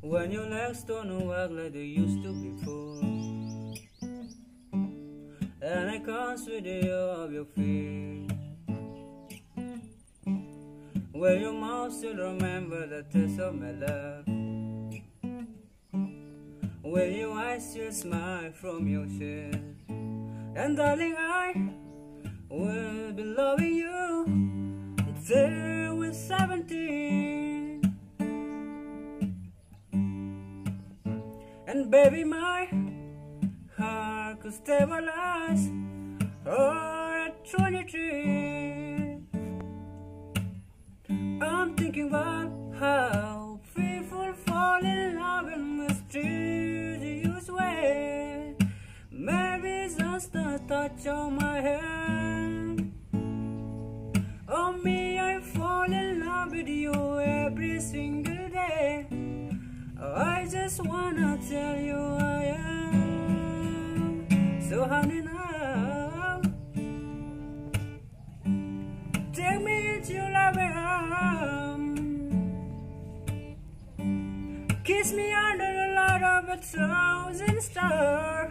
when your legs don't work like they used to before, and I can't sweet the air of your feet. Will your mouth still remember the taste of my love? Will your eyes still smile from your chest? And darling, I will be loving you until we're 17. And baby, my heart could stabilize at 23. I'm thinking about how people fall in love in mysterious way. Maybe it's just the touch of my hand. Oh me, I fall in love with you every single day. I just wanna tell you I am. So honey now, take me into your loving arms. Kiss me under the light of 1,000 stars.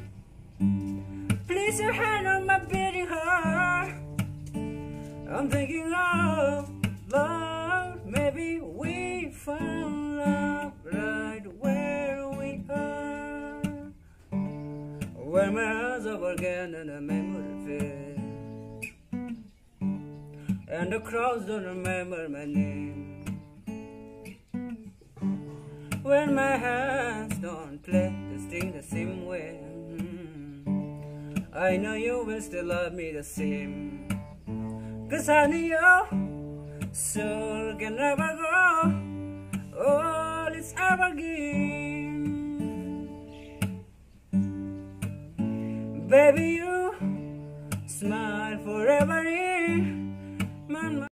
Place your hand on my beating heart. I'm thinking of love. Maybe we found love right where we are. When my hands up again and the memory fades, and the crowds don't remember my name. When my hands don't play this thing the same way, I know you will still love me the same. 'Cause honey, your soul can never grow all it's ever given. Baby, you smile forever in my mind.